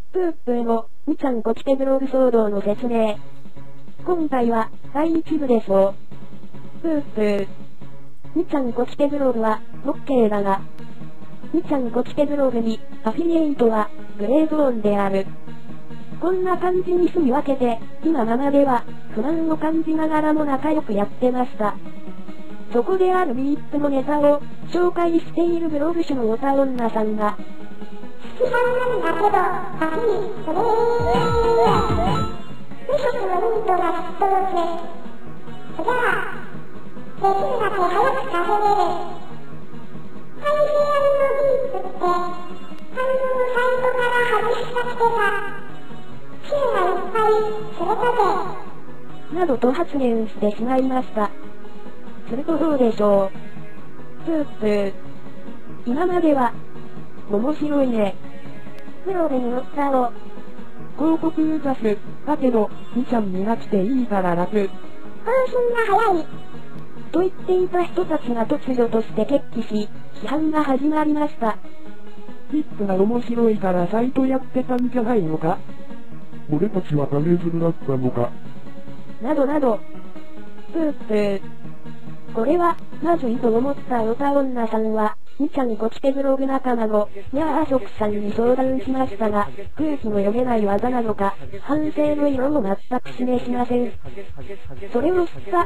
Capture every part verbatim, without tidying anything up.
プープーの、みちゃんこちてブログ騒動の説明。今回は、だいいち部でそう。プープー。みちゃんこちてブログは、OK だが。みちゃんこちてブログに、アフィリエイトは、グレーゾーンである。こんな感じに住み分けて、今ままでは、不満を感じながらも仲良くやってました。そこであるビープのネタを、紹介しているブログ主のおた女さんが、好きなんだけど、ハッピー、それー。無職のルートがすっとろけ。じゃあ、できるだけ早く稼げる。配信ありのビープって、反応サイトから外したくてさ。知恵がいっぱい、知れたぜ。などと発言してしまいました。するとどうでしょう。プープー。今までは、面白いね。プロでに乗ったろ。広告出す。だけど、みちゃんになくていいから楽。更新が早い。と言っていた人たちが突如として決起し、批判が始まりました。ビップが面白いからサイトやってたんじゃないのか。 俺たちはダメズルだったのか。 などなど。プープー。これは、まずいと思ったおた女さんは、みちゃんこちてブログ仲間の、にゃーそくさんに相談しましたが、空気の読めない技なのか、反省の色も全く示しません。それを知った、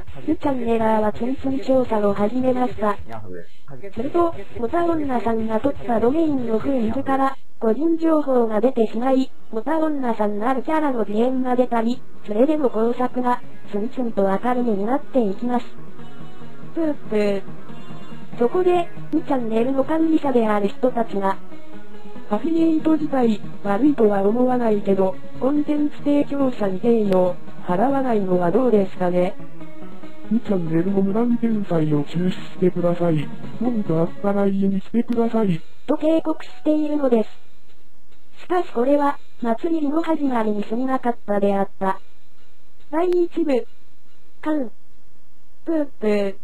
みちゃんエラーは次々調査を始めました。すると、おた女さんが取ったドメインのフィールから、個人情報が出てしまい、おた女さんなるキャラの字眼が出たり、それでも工作が、次々と明るみになっていきます。プープー。そこで、にチャンネルの管理者である人たちが、アフィリエイト自体、悪いとは思わないけど、コンテンツ提供者に敬意を払わないのはどうですかね。 にチャンネルの無断転載を中止してください。文句あったらいいにしてください。 と警告しているのです。しかしこれは、祭りの始まりに過ぎなかったであった。だいいち部。カン。プープー。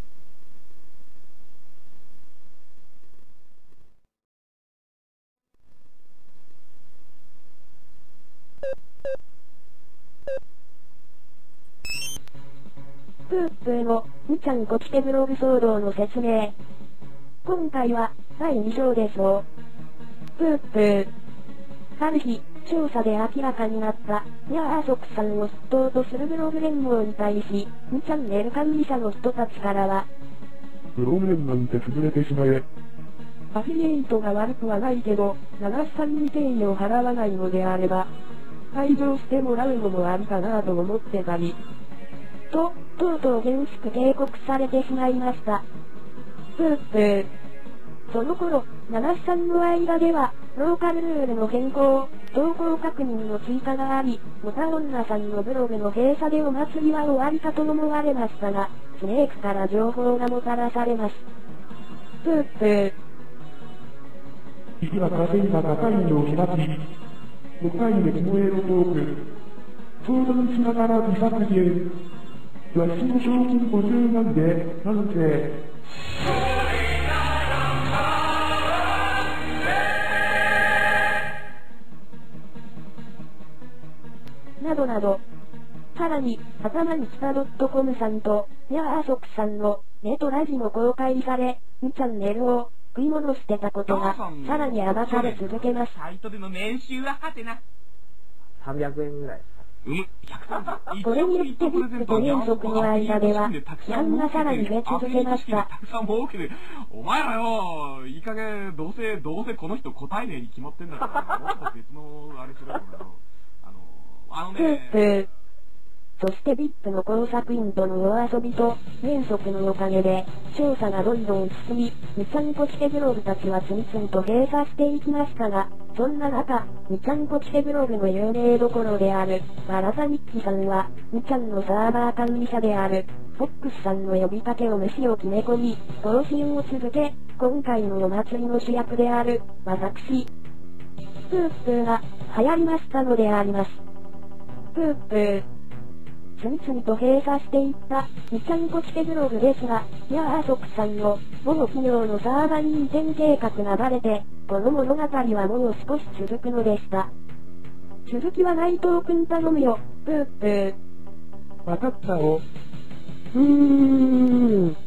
プープーの、みちゃんこちてブログ騒動の説明。今回は、だいに章でそう。プープー。ある日、調査で明らかになった、にゃーそくさんを筆頭とするブログ連合に対し、にチャンネル管理者の人たちからは、 ブログ連なんて潰れてしまえ。 アフィリエイトが悪くはないけど、長須さんに敬意を払わないのであれば、退場してもらうのもありかなぁと思ってたり。と、とうとう厳しく警告されてしまいました。プープー。その頃、長須さんの間では、ローカルルールの変更、投稿確認の追加があり、おた女さんのブログの閉鎖でお祭りは終わりかと思われましたが、スネークから情報がもたらされます。プープー。 いくら稼いだ高いのを開き、ごかいで燃えるトーク。相談しながら自作ゲ雑誌の賞金ごじゅうまんで、なんて。 などなど。さらに、頭にきた .com さんと、にゃーそくさんの、ネトラジも公開され、にチャンネルを、食い物してたことが、さらに暴かれ続けます。 サイトでの年収ははてな。 さんびゃくえんぐらい。 うん、ひゃくさんじゅう。 これによってビップと原則の間では、批判がさらに増え続けました。 たくさん儲けて、お前らよ、いい加減、どうせ、どうせこの人答えねえに決まってんだから、もっと別の、あれしろよ、あの、あのね。 プープー。そしてビップの工作員との夜遊びと、原則のおかげで、調査がどんどん進み、みちゃんこちてブログたちは次々と閉鎖していきましたが、そんな中、みちゃんこちてブログの有名どころである、わらざ日記さんは、みちゃんのサーバー管理者である、フォックスさんの呼びかけを無視を決め込み、更新を続け、今回のお祭りの主役である、私、プープーが、流行りましたのであります。プープー。次々と閉鎖していった、みちゃんこちてブログですが、にゃーそくさんの、某企業のサーバーに移転計画がバレて、この物語はもう少し続くのでした。 続きは内藤くん頼むよ。ぷーぷー。 わかったお。 うーん。